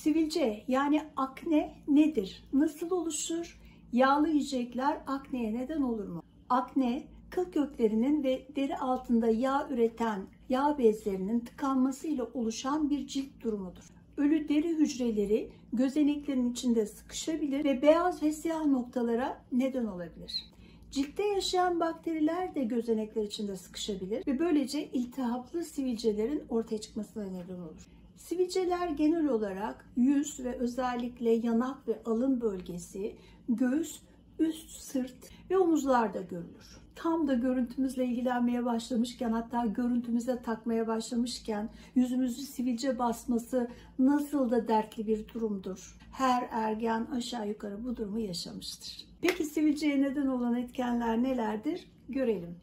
Sivilce yani akne nedir? Nasıl oluşur? Yağlı yiyecekler akneye neden olur mu? Akne, kıl köklerinin ve deri altında yağ üreten yağ bezlerinin tıkanmasıyla oluşan bir cilt durumudur. Ölü deri hücreleri gözeneklerin içinde sıkışabilir ve beyaz ve siyah noktalara neden olabilir. Ciltte yaşayan bakteriler de gözenekler içinde sıkışabilir ve böylece iltihaplı sivilcelerin ortaya çıkmasına neden olur. Sivilceler genel olarak yüz ve özellikle yanak ve alın bölgesi, göğüs, üst sırt ve omuzlarda görülür. Tam da görüntümüzle ilgilenmeye başlamışken, hatta görüntümüze takmaya başlamışken yüzümüzü sivilce basması nasıl da dertli bir durumdur. Her ergen aşağı yukarı bu durumu yaşamıştır. Peki sivilceye neden olan etkenler nelerdir? Görelim.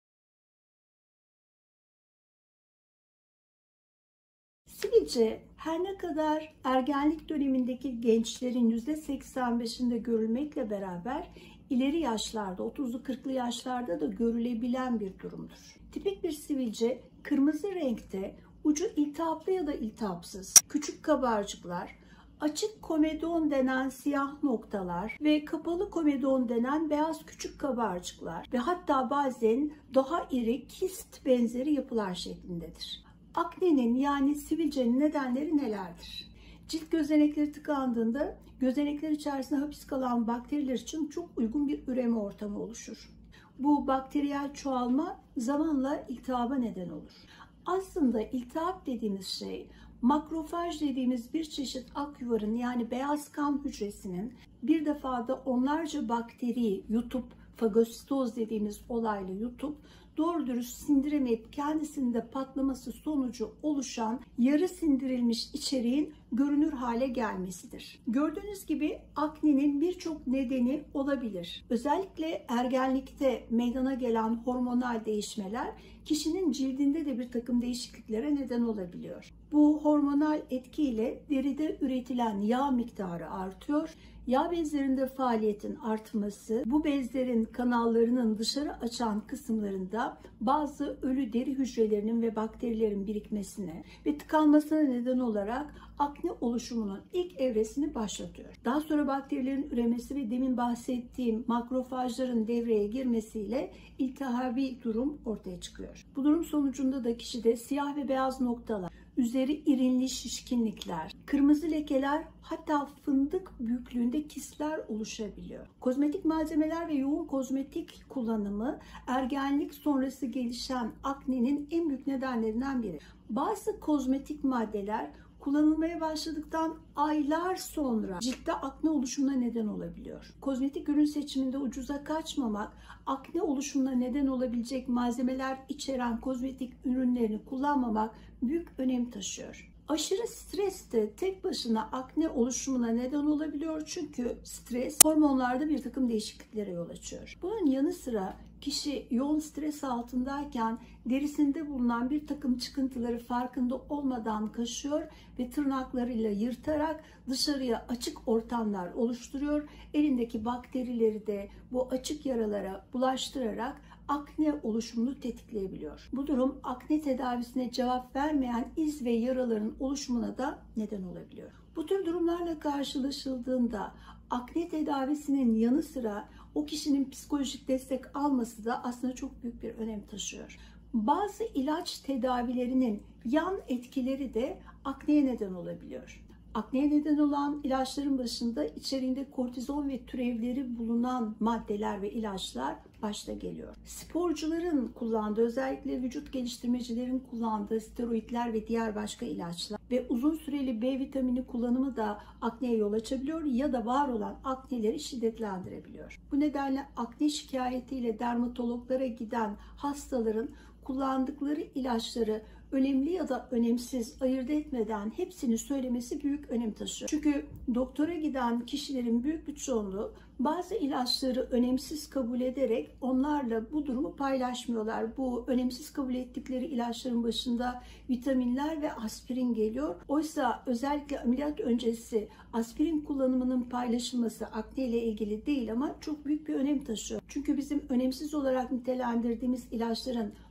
Sivilce her ne kadar ergenlik dönemindeki gençlerin %85'inde görülmekle beraber ileri yaşlarda, 30'lu 40'lı yaşlarda da görülebilen bir durumdur. Tipik bir sivilce kırmızı renkte, ucu iltihaplı ya da iltihapsız, küçük kabarcıklar, açık komedon denen siyah noktalar ve kapalı komedon denen beyaz küçük kabarcıklar ve hatta bazen daha iri kist benzeri yapılar şeklindedir. Aknenin yani sivilcenin nedenleri nelerdir? Cilt gözenekleri tıkandığında gözenekler içerisinde hapis kalan bakteriler için çok uygun bir üreme ortamı oluşur. Bu bakteriyel çoğalma zamanla iltihaba neden olur. Aslında iltihap dediğimiz şey makrofaj dediğimiz bir çeşit akyuvarın yani beyaz kan hücresinin bir defada onlarca bakteriyi yutup fagositoz dediğimiz olayla yutup doğru dürüst sindiremeyip kendisinde patlaması sonucu oluşan yarı sindirilmiş içeriğin görünür hale gelmesidir. Gördüğünüz gibi aknenin birçok nedeni olabilir. Özellikle ergenlikte meydana gelen hormonal değişmeler kişinin cildinde de bir takım değişikliklere neden olabiliyor. Bu hormonal etkiyle deride üretilen yağ miktarı artıyor. Yağ bezlerinde faaliyetin artması, bu bezlerin kanallarının dışarı açan kısımlarında bazı ölü deri hücrelerinin ve bakterilerin birikmesine ve tıkanmasına neden olarak akne oluşumunun ilk evresini başlatıyor. Daha sonra bakterilerin üremesi ve demin bahsettiğim makrofajların devreye girmesiyle iltihabi durum ortaya çıkıyor. Bu durum sonucunda da kişide siyah ve beyaz noktalar, üzeri irinli şişkinlikler, kırmızı lekeler, hatta fındık büyüklüğünde kistler oluşabiliyor. Kozmetik malzemeler ve yoğun kozmetik kullanımı ergenlik sonrası gelişen aknenin en büyük nedenlerinden biri. Bazı kozmetik maddeler kullanılmaya başladıktan aylar sonra ciltte akne oluşumuna neden olabiliyor. Kozmetik ürün seçiminde ucuza kaçmamak, akne oluşumuna neden olabilecek malzemeler içeren kozmetik ürünlerini kullanmamak büyük önem taşıyor. Aşırı stres de tek başına akne oluşumuna neden olabiliyor çünkü stres hormonlarda bir takım değişikliklere yol açıyor. Bunun yanı sıra kişi yoğun stres altındayken derisinde bulunan bir takım çıkıntıları farkında olmadan kaşıyor ve tırnaklarıyla yırtarak dışarıya açık ortamlar oluşturuyor. Elindeki bakterileri de bu açık yaralara bulaştırarak akne oluşumunu tetikleyebiliyor. Bu durum akne tedavisine cevap vermeyen iz ve yaraların oluşumuna da neden olabiliyor. Bu tür durumlarla karşılaşıldığında akne tedavisinin yanı sıra o kişinin psikolojik destek alması da aslında çok büyük bir önem taşıyor. Bazı ilaç tedavilerinin yan etkileri de akneye neden olabiliyor. Akneye neden olan ilaçların başında içeriğinde kortizon ve türevleri bulunan maddeler ve ilaçlar başta geliyor. Sporcuların kullandığı, özellikle vücut geliştirmecilerin kullandığı steroidler ve diğer başka ilaçlar ve uzun süreli B vitamini kullanımı da akneye yol açabiliyor ya da var olan akneleri şiddetlendirebiliyor. Bu nedenle akne şikayetiyle dermatologlara giden hastaların kullandıkları ilaçları önemli ya da önemsiz ayırt etmeden hepsini söylemesi büyük önem taşıyor. Çünkü doktora giden kişilerin büyük bir çoğunluğu bazı ilaçları önemsiz kabul ederek onlarla bu durumu paylaşmıyorlar. Bu önemsiz kabul ettikleri ilaçların başında vitaminler ve aspirin geliyor. Oysa özellikle ameliyat öncesi aspirin kullanımının paylaşılması akne ile ilgili değil ama çok büyük bir önem taşıyor. Çünkü bizim önemsiz olarak nitelendirdiğimiz ilaçların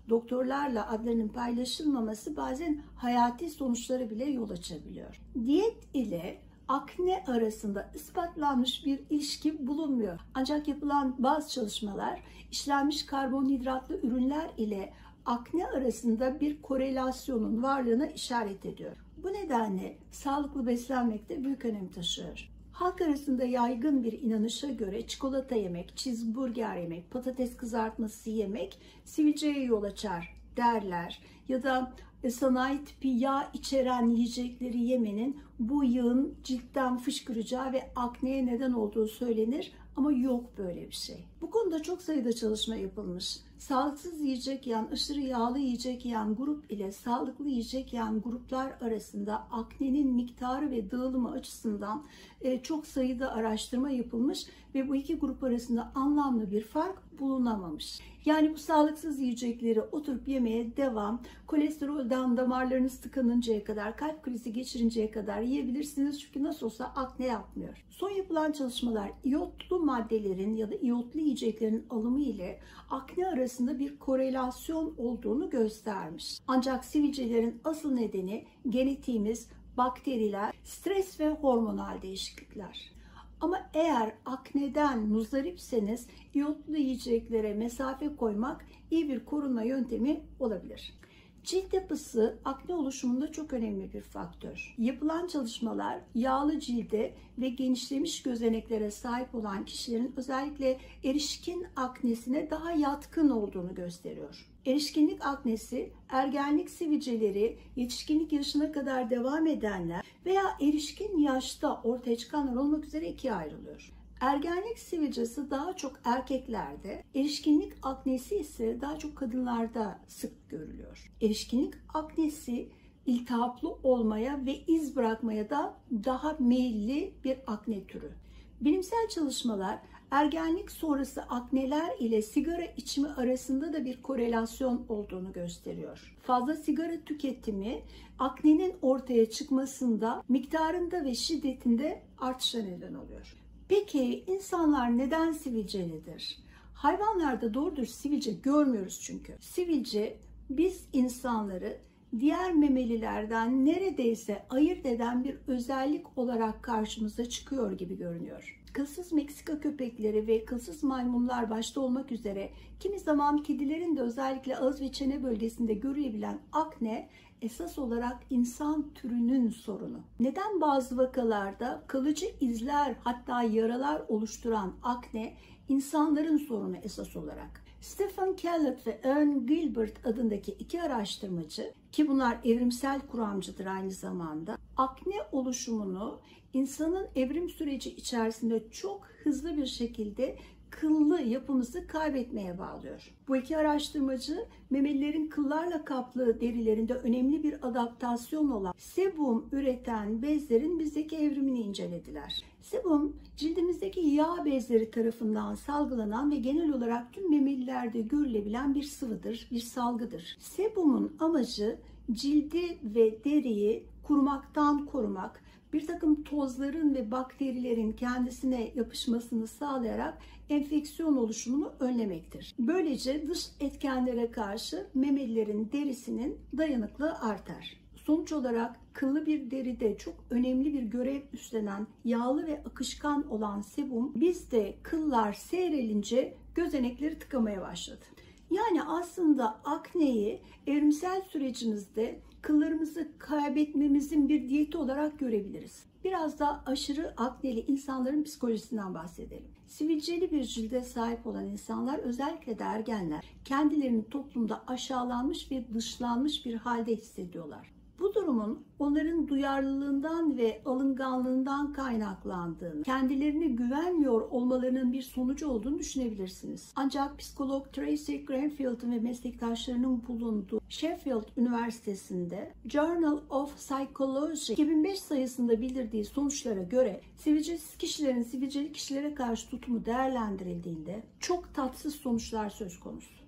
doktorlarla adlarının paylaşılmaması bazen hayati sonuçlara bile yol açabiliyor. Diyet ile akne arasında ispatlanmış bir ilişki bulunmuyor. Ancak yapılan bazı çalışmalar işlenmiş karbonhidratlı ürünler ile akne arasında bir korelasyonun varlığına işaret ediyor. Bu nedenle sağlıklı beslenmek de büyük önem taşıyor. Halk arasında yaygın bir inanışa göre çikolata yemek, cheeseburger yemek, patates kızartması yemek sivilceye yol açar derler. Ya da sanayi tipi yağ içeren yiyecekleri yemenin bu yağın ciltten fışkıracağı ve akneye neden olduğu söylenir. Ama yok böyle bir şey. Bu konuda çok sayıda çalışma yapılmış. Sağlıksız yiyecek yiyen, aşırı yağlı yiyecek yiyen grup ile sağlıklı yiyecek yiyen gruplar arasında aknenin miktarı ve dağılımı açısından çok sayıda araştırma yapılmış ve bu iki grup arasında anlamlı bir fark bulunamamış. Yani bu sağlıksız yiyecekleri oturup yemeye devam, kolesterolden damarlarınız tıkanıncaya kadar, kalp krizi geçirinceye kadar yiyebilirsiniz çünkü nasıl olsa akne yapmıyor. Son yapılan çalışmalar iyotlu maddelerin ya da iyotlu yiyeceklerin alımı ile akne arasında bir korelasyon olduğunu göstermiş. Ancak sivilcelerin asıl nedeni genetiğimiz, bakteriler, stres ve hormonal değişiklikler. Ama eğer akneden muzdaripseniz iyotlu yiyeceklere mesafe koymak iyi bir korunma yöntemi olabilir. Cilt yapısı akne oluşumunda çok önemli bir faktör. Yapılan çalışmalar yağlı cilde ve genişlemiş gözeneklere sahip olan kişilerin özellikle erişkin aknesine daha yatkın olduğunu gösteriyor. Erişkinlik aknesi, ergenlik sivilceleri, yetişkinlik yaşına kadar devam edenler veya erişkin yaşta ortaya çıkanlar olmak üzere ikiye ayrılıyor. Ergenlik sivilcesi daha çok erkeklerde, erişkinlik aknesi ise daha çok kadınlarda sık görülüyor. Erişkinlik aknesi iltihaplı olmaya ve iz bırakmaya da daha meyilli bir akne türü. Bilimsel çalışmalar ergenlik sonrası akneler ile sigara içimi arasında da bir korelasyon olduğunu gösteriyor. Fazla sigara tüketimi aknenin ortaya çıkmasında, miktarında ve şiddetinde artışa neden oluyor. Peki insanlar neden sivilcelidir? Hayvanlarda doğru dürüst sivilce görmüyoruz çünkü. Sivilce biz insanları diğer memelilerden neredeyse ayırt eden bir özellik olarak karşımıza çıkıyor gibi görünüyor. Kılsız Meksika köpekleri ve kılsız maymunlar başta olmak üzere kimi zaman kedilerin de özellikle ağız ve çene bölgesinde görülebilen akne esas olarak insan türünün sorunu. Neden bazı vakalarda kalıcı izler hatta yaralar oluşturan akne insanların sorunu esas olarak? Stephen Kellett ve Ern Gilbert adındaki iki araştırmacı ki bunlar evrimsel kuramcıdır aynı zamanda, akne oluşumunu insanın evrim süreci içerisinde çok hızlı bir şekilde kıllı yapımızı kaybetmeye bağlıyor. Bu iki araştırmacı memelilerin kıllarla kaplı derilerinde önemli bir adaptasyon olan sebum üreten bezlerin bizdeki evrimini incelediler. Sebum cildimizdeki yağ bezleri tarafından salgılanan ve genel olarak tüm memelilerde görülebilen bir sıvıdır, bir salgıdır. Sebumun amacı cildi ve deriyi kurumaktan korumak, bir takım tozların ve bakterilerin kendisine yapışmasını sağlayarak enfeksiyon oluşumunu önlemektir. Böylece dış etkenlere karşı memelilerin derisinin dayanıklılığı artar. Sonuç olarak kıllı bir deride çok önemli bir görev üstlenen yağlı ve akışkan olan sebum bizde kıllar seyrelince gözenekleri tıkamaya başladı. Yani aslında akneyi evrimsel sürecimizde kıllarımızı kaybetmemizin bir diyeti olarak görebiliriz. Biraz da aşırı akneli insanların psikolojisinden bahsedelim. Sivilceli bir cilde sahip olan insanlar, özellikle de ergenler, kendilerini toplumda aşağılanmış ve dışlanmış bir halde hissediyorlar. Bu durumun onların duyarlılığından ve alınganlığından kaynaklandığını, kendilerine güvenmiyor olmalarının bir sonucu olduğunu düşünebilirsiniz. Ancak psikolog Tracy Grenfield'ın ve meslektaşlarının bulunduğu Sheffield Üniversitesi'nde Journal of Psychology 2005 sayısında bildirdiği sonuçlara göre sivilcesiz kişilerin sivilceli kişilere karşı tutumu değerlendirildiğinde çok tatsız sonuçlar söz konusu.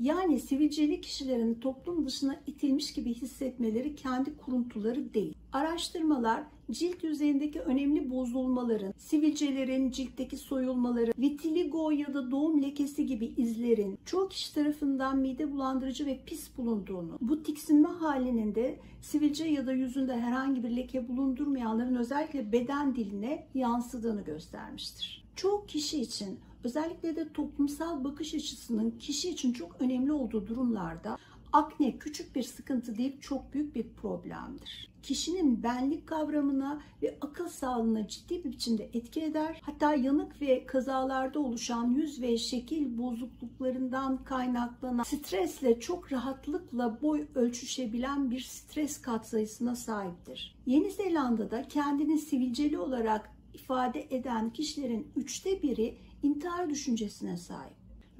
Yani sivilceli kişilerin toplum dışına itilmiş gibi hissetmeleri kendi kuruntuları değil. Araştırmalar cilt yüzeyindeki önemli bozulmaların, sivilcelerin ciltteki soyulmaları, vitiligo ya da doğum lekesi gibi izlerin çoğu kişi tarafından mide bulandırıcı ve pis bulunduğunu, bu tiksinme halinin de sivilce ya da yüzünde herhangi bir leke bulundurmayanların özellikle beden diline yansıdığını göstermiştir. Çoğu kişi için, özellikle de toplumsal bakış açısının kişi için çok önemli olduğu durumlarda akne küçük bir sıkıntı değil, çok büyük bir problemdir. Kişinin benlik kavramına ve akıl sağlığına ciddi bir biçimde etki eder. Hatta yanık ve kazalarda oluşan yüz ve şekil bozukluklarından kaynaklanan stresle çok rahatlıkla boy ölçüşebilen bir stres katsayısına sahiptir. Yeni Zelanda'da kendini sivilceli olarak ifade eden kişilerin 1/3'ü intihar düşüncesine sahip.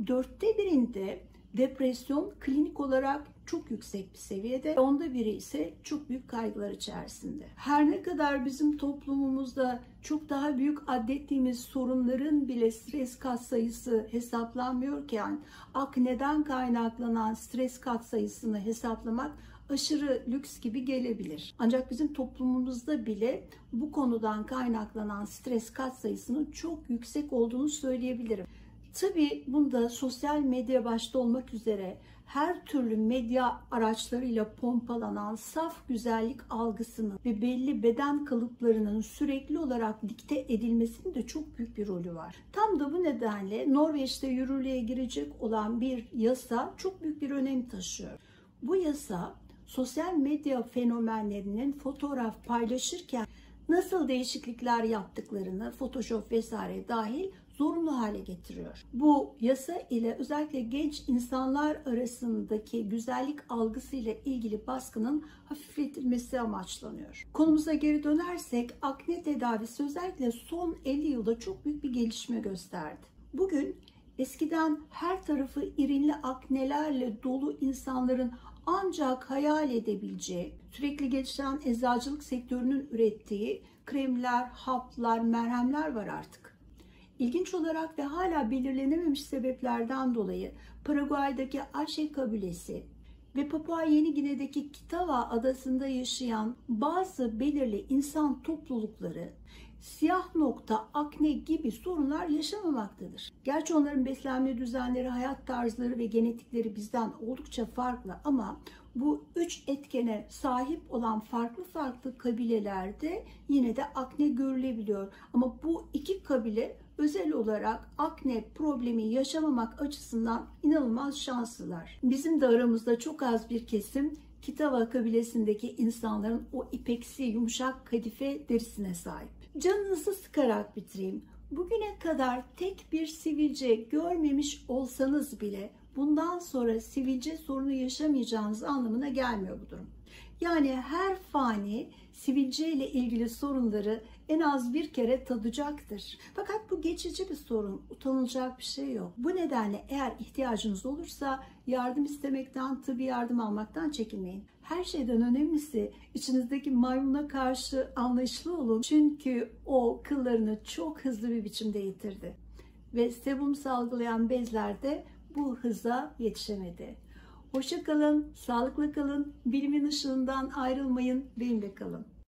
1/4'inde depresyon klinik olarak çok yüksek bir seviyede, 1/10 ise çok büyük kaygılar içerisinde. Her ne kadar bizim toplumumuzda çok daha büyük adettiğimiz sorunların bile stres katsayısı hesaplanmıyorken, akneden kaynaklanan stres katsayısını hesaplamak aşırı lüks gibi gelebilir. Ancak bizim toplumumuzda bile bu konudan kaynaklanan stres katsayısının çok yüksek olduğunu söyleyebilirim. Tabii bunda sosyal medya başta olmak üzere her türlü medya araçlarıyla pompalanan saf güzellik algısının ve belli beden kalıplarının sürekli olarak dikte edilmesinin de çok büyük bir rolü var. Tam da bu nedenle Norveç'te yürürlüğe girecek olan bir yasa çok büyük bir önem taşıyor. Bu yasa sosyal medya fenomenlerinin fotoğraf paylaşırken nasıl değişiklikler yaptıklarını, Photoshop vesaire dahil zorunlu hale getiriyor. Bu yasa ile özellikle genç insanlar arasındaki güzellik algısıyla ilgili baskının hafifletilmesi amaçlanıyor. Konumuza geri dönersek akne tedavisi özellikle son 50 yılda çok büyük bir gelişme gösterdi. Bugün eskiden her tarafı irinli aknelerle dolu insanların ancak hayal edebileceği, sürekli gelişen eczacılık sektörünün ürettiği kremler, haplar, merhemler var artık. İlginç olarak ve hala belirlenememiş sebeplerden dolayı Paraguay'daki Aşe kabilesi ve Papua Yeni Gine'deki Kitawa adasında yaşayan bazı belirli insan toplulukları siyah nokta, akne gibi sorunlar yaşamamaktadır. Gerçi onların beslenme düzenleri, hayat tarzları ve genetikleri bizden oldukça farklı ama bu 3 etkene sahip olan farklı kabilelerde yine de akne görülebiliyor. Ama bu 2 kabile özel olarak akne problemi yaşamamak açısından inanılmaz şanslılar. Bizim de aramızda çok az bir kesim Kitawa kabilesindeki insanların o ipeksi, yumuşak kadife derisine sahip. Canınızı sıkarak bitireyim. Bugüne kadar tek bir sivilce görmemiş olsanız bile bundan sonra sivilce sorunu yaşamayacağınız anlamına gelmiyor bu durum. Yani her fani sivilce ile ilgili sorunları en az bir kere tadacaktır. Fakat bu geçici bir sorun, utanılacak bir şey yok. Bu nedenle eğer ihtiyacınız olursa yardım istemekten, tıbbi yardım almaktan çekinmeyin. Her şeyden önemlisi içinizdeki maymuna karşı anlayışlı olun. Çünkü o kıllarını çok hızlı bir biçimde yitirdi. Ve sebum salgılayan bezler de bu hıza yetişemedi. Hoşça kalın, sağlıklı kalın, bilimin ışığından ayrılmayın, benimle kalın.